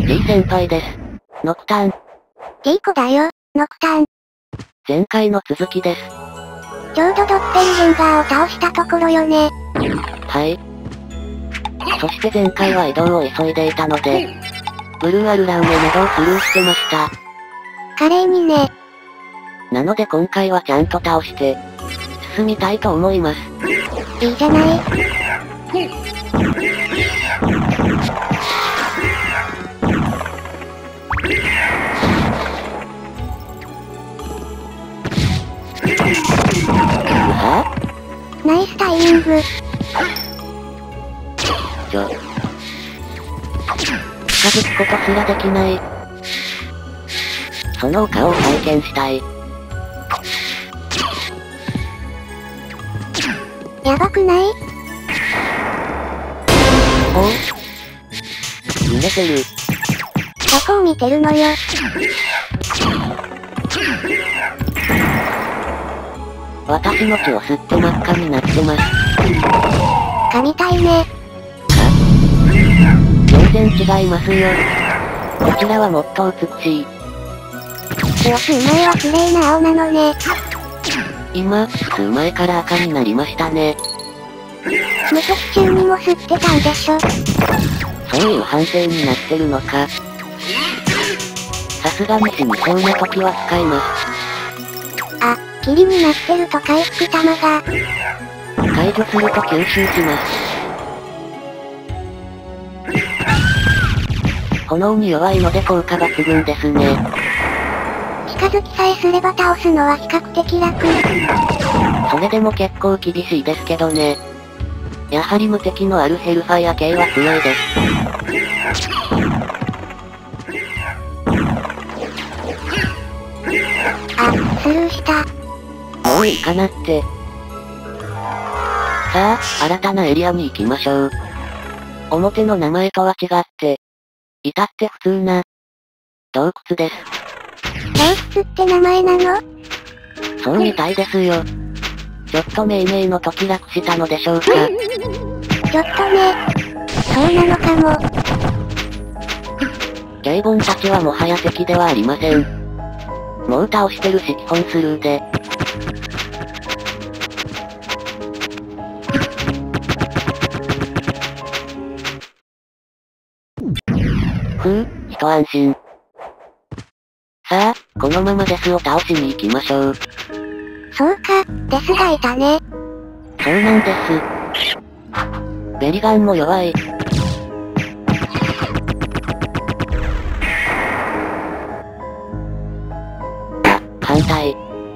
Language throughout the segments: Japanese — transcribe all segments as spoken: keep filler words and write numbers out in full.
G 先輩です。ノクターン。 ケイコだよ、ノクターン。 前回の続きです。 ちょうどドッペルゲンガーを倒したところよね。 はい。そして前回は移動を急いでいたので、ブルーアルラウメなどをスルーしてました。 華麗にね。 なので今回はちゃんと倒して、進みたいと思います。 いいじゃない。 はぁ？ナイスタイミング。 ちょ。近づくことすらできない。その顔を体験したい。 やばくない？ おう？見れてる。 どこを見てるのよ。 私の血を吸って真っ赤になってます。 神たいね。 全然違いますよ。こちらはもっと美しい。 血を吸う前は綺麗な青なのね。 今、吸う前から赤になりましたね。 無敵中にも吸ってたんでしょ。 そういう判定になってるのか。さすがに死にそうな時は使います。 あ、霧になってると回復玉が。 解除すると吸収します。炎に弱いので効果抜群ですね。 近づきさえすれば倒すのは比較的楽。 それでも結構厳しいですけどね。やはり無敵のあるヘルファイア系は強いです。 あ、スルーした。 もういいかなって。さあ、新たなエリアに行きましょう。表の名前とは違って、至って普通な、洞窟です。 洞窟って名前なの？ そうみたいですよ。ちょっと命名の時楽したのでしょうか。ちょっとね。そうなのかも。 ケイボンたちはもはや敵ではありません。もう倒してるし基本スルーで。ふう、一安心。さあ、このままデスを倒しに行きましょう。 そうか、デスがいたね。 そうなんです。ベリガンも弱い。あ、反対。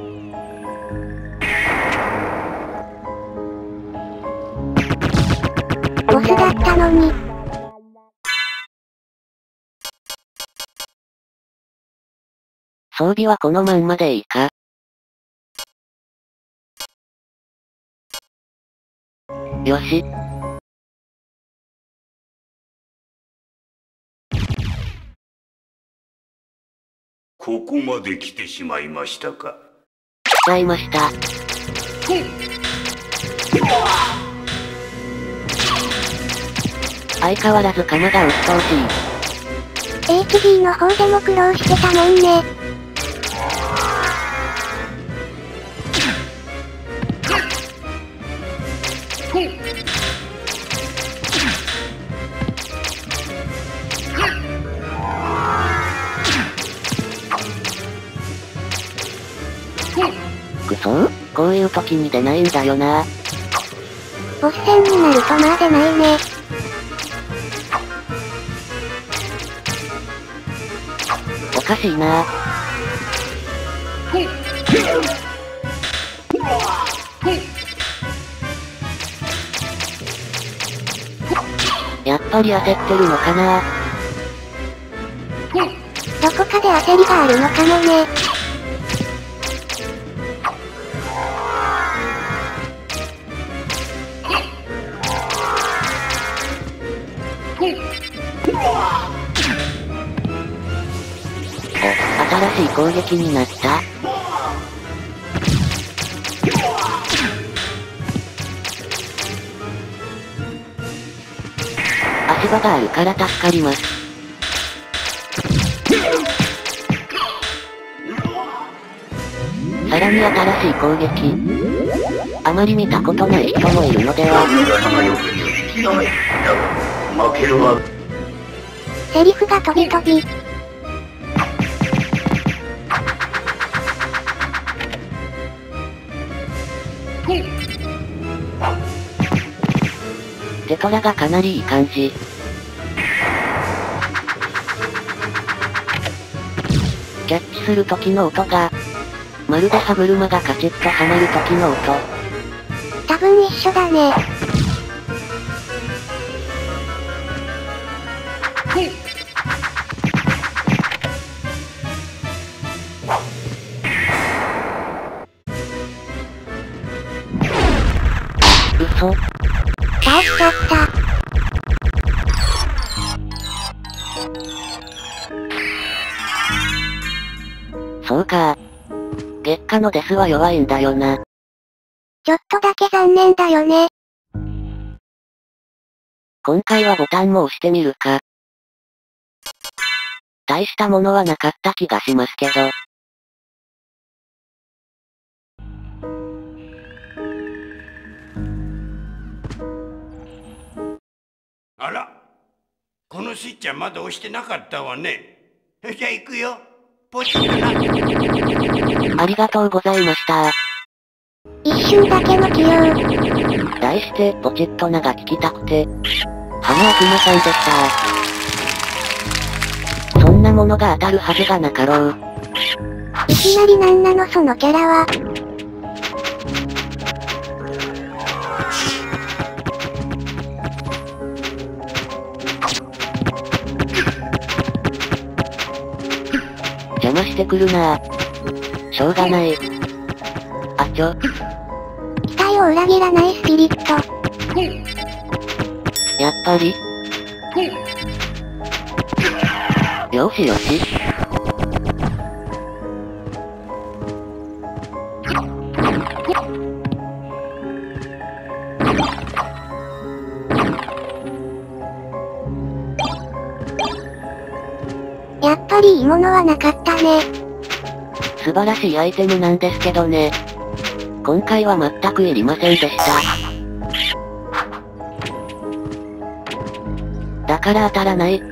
ボスだったのに。 装備はこのまんまでいいか。よし。 ここまで来てしまいましたか。 来ちゃいました。相変わらず鎌が鬱陶しい。 エイチビー の方でも苦労してたもんね。 くそー、こういう時に出ないんだよな。 ボス戦になるとまあ出ないね。 おかしいな。やっぱり焦ってるのかな。 どこかで焦りがあるのかもね。 お、新しい攻撃になった。足場があるから助かります。 さらに新しい攻撃。あまり見たことない人もいるのでは。 負けるわ。 セリフが飛び飛び。 テトラがかなりいい感じ。キャッチする時の音が、まるで歯車がカチッとはまる時の音。 多分一緒だね。 嘘。 倒しちゃった。 そうか。月下のデスは弱いんだよな。 ちょっとだけ残念だよね。 今回はボタンも押してみるか。大したものはなかった気がしますけど。 あら、このスイッチはまだ押してなかったわね。じゃあ行くよ。ポチッとな。 ありがとうございました。 一瞬だけの起用。 題して、ポチッとなが聞きたくて。花悪魔さんでした。そんなものが当たるはずがなかろう。 いきなりなんなのそのキャラは。 邪魔してくるなぁ。しょうがない。あちょ。 期待を裏切らないスピリット。 やっぱり。よしよし。 やっぱりいいものはなかったね。 素晴らしいアイテムなんですけどね。今回は全くいりませんでした。だから当たらないって。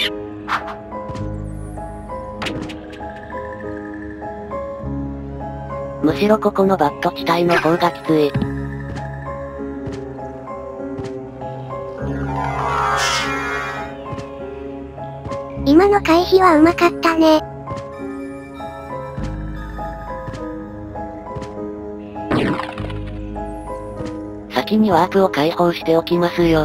むしろここのバット地帯の方がきつい。 今の回避はうまかったね。 先にワープを解放しておきますよ。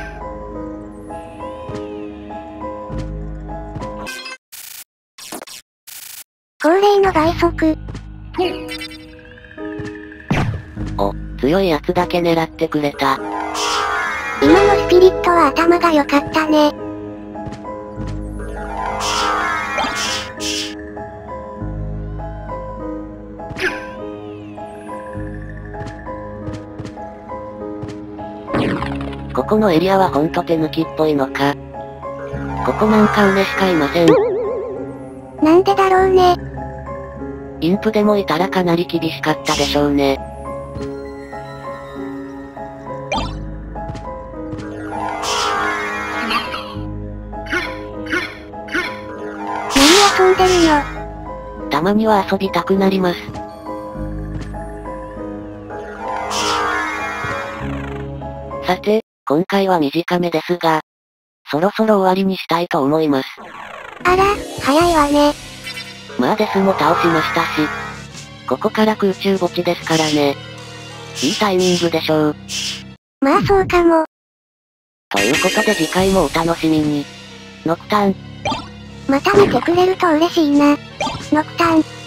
恒例の倍速。 お、強いやつだけ狙ってくれた。 今のスピリットは頭が良かったね。 ここのエリアはほんと手抜きっぽいのか。ここなんか梅しかいません。 なんでだろうね。 インプでもいたらかなり厳しかったでしょうね。 何遊んでるの？ たまには遊びたくなります。さて、今回は短めですが、そろそろ終わりにしたいと思います。 あら、早いわね。 まあデスも倒しましたし、ここから空中墓地ですからね。いいタイミングでしょう。 まあそうかも。 ということで次回もお楽しみに。ノクターン。 また見てくれると嬉しいな。ノクターン。